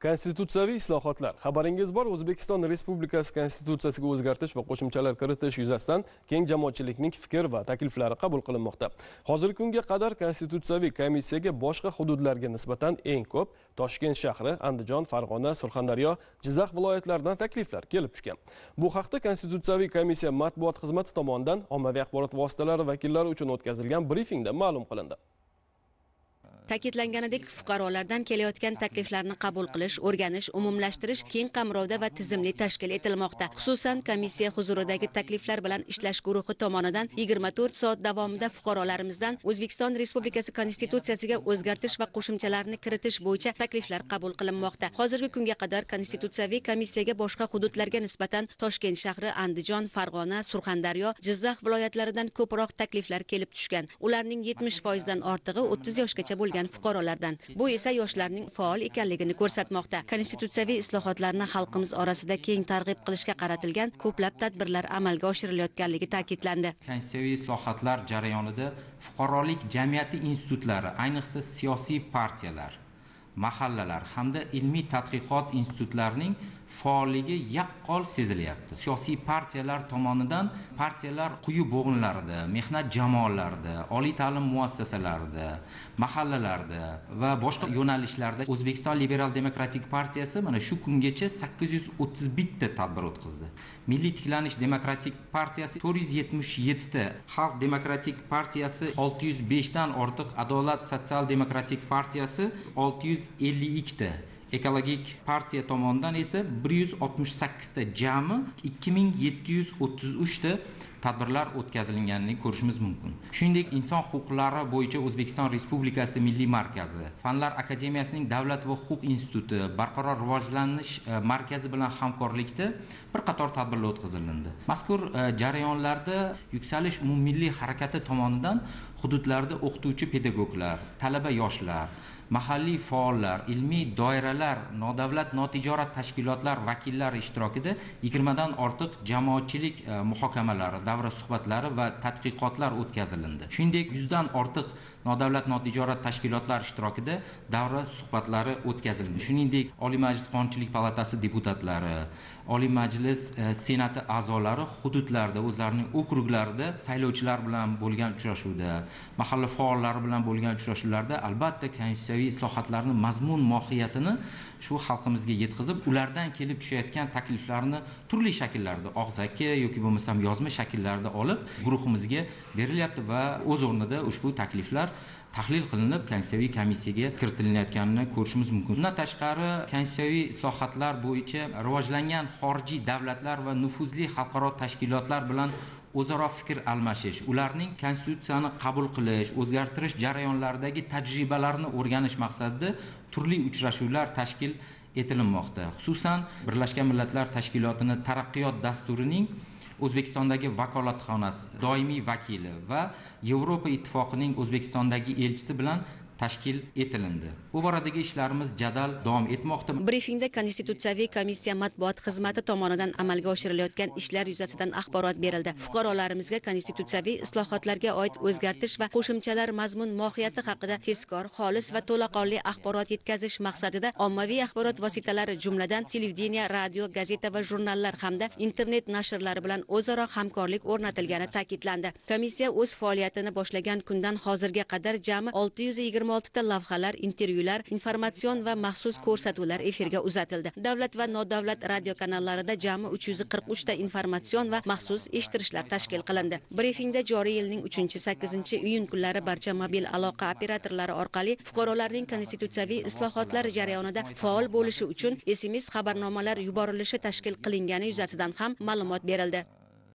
Konstitutsiyaviy islohotlar. Xabaringiz bor, O'zbekiston Respublikasi Konstitutsiyasiga o'zgartirish va qo'shimchalar kiritish yuzasidan keng jamoatchilikning fikr va takliflari qabul qilinmoqda. Hozirgi kunga qadar Konstitutsiyaviy komissiyaga boshqa hududlarga nisbatan eng ko'p Toshkent shahri, Andijon, Farg'ona, Surxondaryo, Jizzax viloyatlaridan takliflar kelib tushgan. Bu haqda Konstitutsiyaviy komissiya matbuot xizmati tomonidan ommaviy axborot vositalari vakillari uchun o'tkazilgan brifingda ma'lum qilindi. Ta'kidlanganidek, fuqarolardan kelayotgan takliflarni qabul qilish, o'rganish, umumlashtirish keng qamrovda va tizimli tashkil etilmoqda. Xususan, komissiya huzuridagi takliflar bilan ishlash guruhi tomonidan 24 soat davomida fuqarolarimizdan O'zbekiston Respublikasi Konstitutsiyasiga o'zgartirish va qo'shimchalarni kiritish bo'yicha takliflar qabul qilinmoqda. Hozirgi kunga qadar Konstitutsiyaviy komissiyaga boshqa hududlarga nisbatan Toshkent shahri, Andijon, Farg'ona, Surxondaryo, Jizzax viloyatlaridan ko'proq takliflar kelib tushgan. Ularning 70% dan ortig'i 30 yoshgacha bo'lgan fuqarolardan. Bu esa yoshlarning faol ekanligini ko'rsatmoqda. Konstitutsiyaviy islohotlarni xalqimiz orasida keng targ'ib qilishga qaratilgan ko'plab tadbirlar amalga oshirilayotganligi ta'kidlandi. Konstitutsiyaviy islohotlar jarayonida fuqarolik jamiyati institutlari, ayniqsa siyosiy partiyalar, mahallalar hamda ilmiy tadqiqot institutlarining faolligi yaqqol sezilyapti. Siyosiy partiyalar tomonidan partiyalar quyi bo'g'inlarida, mehnat jamoalarida, oliy ta'lim muassasalarida, mahallalarda va boshqa yo'nalishlarda O'zbekiston Liberal Demokratik partiyasi mana shu kungacha 831 ta tadbir o'tkazdi. Milliy tiklanish demokratik partiyasi 477 ta, Xalq demokratik partiyasi 605 dan ortiq, Adolat sotsial demokratik partiyasi 652 ta. Ekologik partiya tomonidan esa 168 ta, jami 2733 ta tadbirlar o'tkazilganini ko'rishimiz mumkin. Shuningdek, inson huquqlari bo'yicha O'zbekiston Respublikasi Milliy markazi, Fanlar akademiyasining Davlat va huquq instituti, Barqaror rivojlanish markazi bilan hamkorlikda bir qator tadbirlar o'tkazildi. Mazkur jarayonlarda Yuksalish umummilliy harakati tomonidan hududlarda o'qituvchi pedagoglar, talaba yoshlar, mahalliy faollar, ilmiy doiralar, nodavlat notijorat tashkilotlar vakillari ishtirokida 20 dan ortiq jamoatchilik muhokamalari, davra suhbatlari va tadqiqotlar o'tkazildi. Shuningdek, 100 dan ortiq nodavlat notijorat tashkilotlar ishtirokida davra suhbatlari o'tkazildi. Shuningdek, Oliy Majlis Qonunchilik palatasi deputatlari, Oliy Majlis Senati a'zolari hududlarda, o'zlarining okruglarida saylovchilar bilan bo'lgan uchrashuvda, mahalla faollari bilan bo'lgan uchrashuvlarda albatta konstitutsiyaviy islohotlarning mazmun mohiyatini shu xalqimizga yetkazib, ulardan kelib tushayotgan takliflarni turli shakllarda, og'zaki yoki bo'lmasam yozma shakllarda olib guruhimizga berilyapti va o'z o'rnida ushbu takliflar tahlil qilinib Konstitutsiyaviy komissiyaga kiritilayotganini ko'rishimiz mumkin. Bundan tashqari, konstitutsiyaviy islohotlar bo'yicha rivojlangan xorijiy davlatlar va nufuzli xalqaro tashkilotlar bilan o'zaro fikr almashish, ularning konstitutsiyani qabul qilish, o'zgartirish jarayonlaridagi tajribalarni o'rganish maqsadida turli uchrashuvlar tashkil etilmoqda. Xususan, Birlashgan Millatlar Tashkilotining taraqqiyot dasturining O'zbekistondagi vakolatxonasi, doimiy vakili va Yevropa Ittifoqining O'zbekistondagi elchisi bilan tashkil etilindi. Bu boradagi ishlarimiz jadal davom etmoqda. Brifingda Konstitutsiyaviy komissiya matbuot xizmati tomonidan amalga oshirilayotgan ishlar yuzasidan axborot berildi. Fuqarolarimizga konstitutsiyaviy islohotlarga oid o'zgartirish va qo'shimchalar mazmun mohiyati haqida tezkor, xolis va to'laqonli axborot yetkazish maqsadida ommaviy axborot vositalari, jumladan televideniya, radio, gazeta va jurnallar hamda internet nashrlari bilan o'zaro hamkorlik o'rnatilgani ta'kidlandi. Komissiya o'z faoliyatini boshlagan kundan hozirga qadar jami 626 ta lavhalar, intervyular, informatsion va maxsus ko'rsatuvlar efirga uzatildi. Davlat va nodavlat radio kanallarida jami 343 ta informatsion va maxsus eshittirishlar tashkil qilindi. Brifingda joriy yilning 3-8 iyun kunlari barcha mobil aloqa operatorlari orqali fuqarolarning konstitutsiyaviy islohotlar jarayonida faol bo'lishi uchun SMS xabarnomalar yuborilishi tashkil qilingani yuzasidan ham ma'lumot berildi.